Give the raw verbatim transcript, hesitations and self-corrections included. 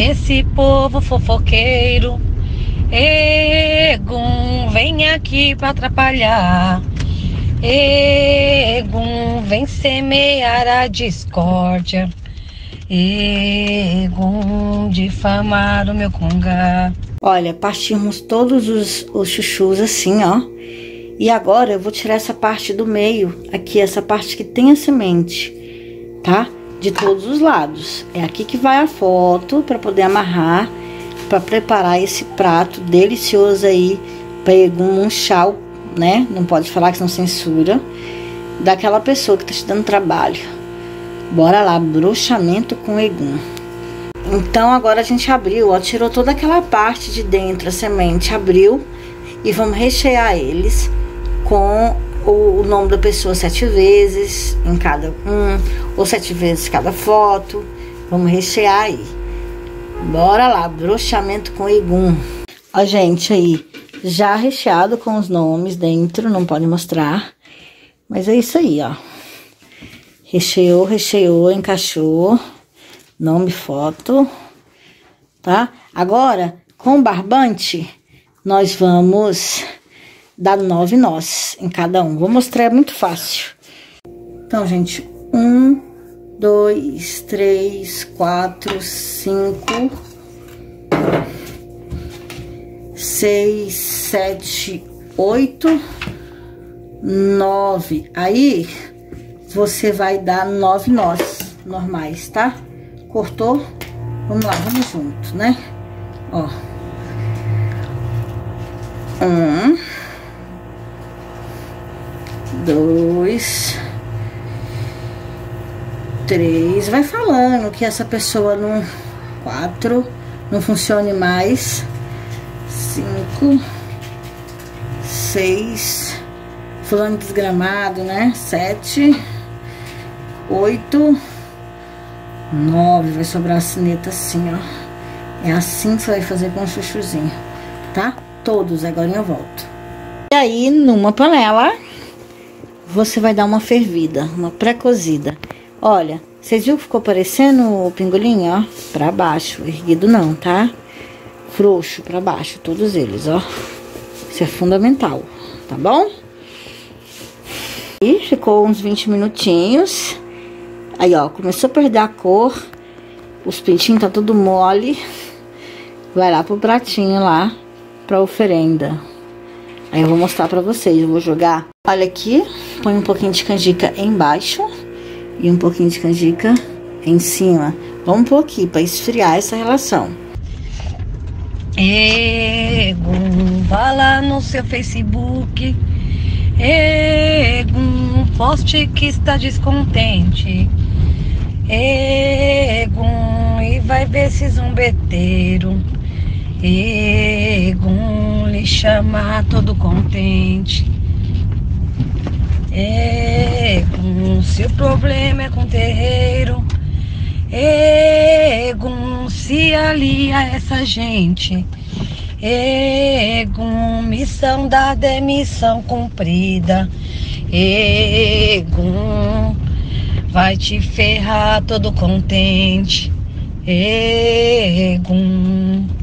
esse povo fofoqueiro. Egum, vem aqui pra atrapalhar. Egum, vem semear a discórdia. Egum, difamar o meu congá. Olha, partimos todos os, os chuchus assim, ó. E agora eu vou tirar essa parte do meio, aqui, essa parte que tem a semente, tá? De todos os lados. É aqui que vai a foto para poder amarrar, para preparar esse prato delicioso aí, para Egum um chau, né? Não pode falar que não censura. Daquela pessoa que tá te dando trabalho. Bora lá, bruxamento com Egum. Então agora a gente abriu, ó, tirou toda aquela parte de dentro, a semente, abriu. E vamos rechear eles com o, o nome da pessoa sete vezes em cada um, ou sete vezes cada foto. Vamos rechear aí. Bora lá, bruxamento com Egum. Ó, gente, aí, já recheado com os nomes dentro, não pode mostrar. Mas é isso aí, ó. Recheou, recheou, encaixou. Nome, foto, tá? Agora, com barbante, nós vamos dar nove nós em cada um. Vou mostrar, é muito fácil. Então, gente, um, dois, três, quatro, cinco, seis, sete, oito, nove. Aí, você vai dar nove nós normais, tá? Cortou? Vamos lá, vamos junto, né? Ó. Um. Dois. Três. Vai falando que essa pessoa não... Quatro. Não funcione mais. Cinco. Seis. Fulano desgramado, né? Sete. Oito. Nove. Vai sobrar a sineta assim, ó. É assim que você vai fazer com o chuchuzinho, tá? Todos, agora eu volto. E aí, numa panela, você vai dar uma fervida, uma pré-cozida. Olha, vocês viram que ficou parecendo o pingolinho, ó? Pra baixo, erguido não, tá? Frouxo pra baixo, todos eles, ó. Isso é fundamental, tá bom? E ficou uns vinte minutinhos. Aí, ó, começou a perder a cor. Os pintinhos tá tudo mole. Vai lá pro pratinho lá, pra oferenda. Aí eu vou mostrar pra vocês, eu vou jogar. Olha aqui, põe um pouquinho de canjica embaixo e um pouquinho de canjica em cima. Vamos pôr aqui pra esfriar essa relação. Egum, vá lá no seu Facebook. Egum, poste que está descontente. Egum, e vai ver esse zombeteiro. Egum, lhe chama todo contente. Egum, se o problema é com terreiro. Egum, se alia a essa gente. Egum, missão dada é missão cumprida. Egum, vai te ferrar todo contente. Egum.